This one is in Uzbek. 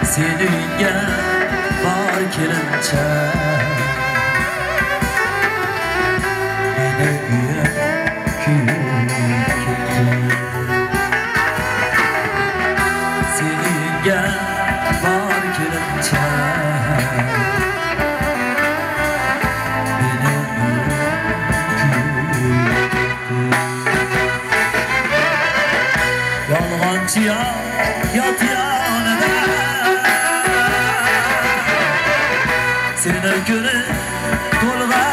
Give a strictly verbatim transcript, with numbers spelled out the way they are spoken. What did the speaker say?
Seninga var kelincha meni uyim kuyib ketdi. Seninga var kelincha meni uyim kuyib ketdi. Yolg'onchi yot yonida seni ko'rib to'lg'an